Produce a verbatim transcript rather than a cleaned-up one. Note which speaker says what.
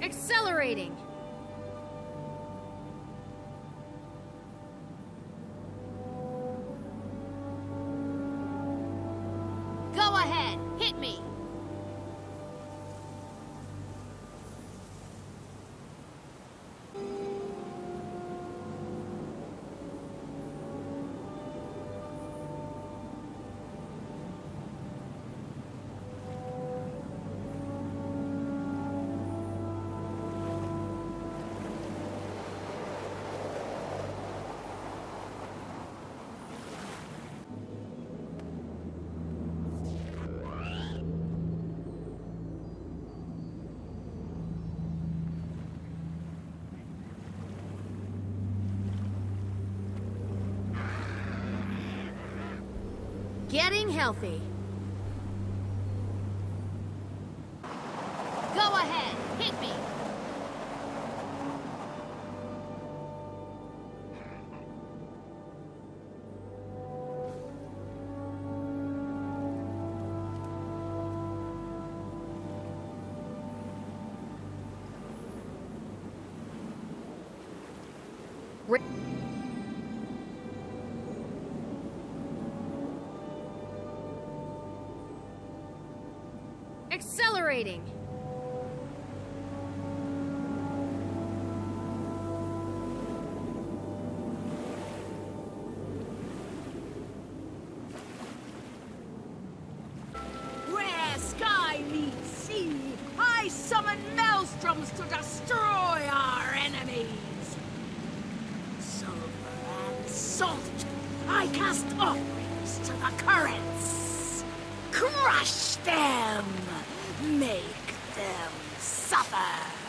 Speaker 1: Accelerating! Go ahead, hit me! Getting healthy. Go ahead, hit me. Re Accelerating!
Speaker 2: Where sky meets sea, I summon maelstroms to destroy our enemies. Sulfur and salt, I cast offerings to the currents. Crush them! Make them suffer!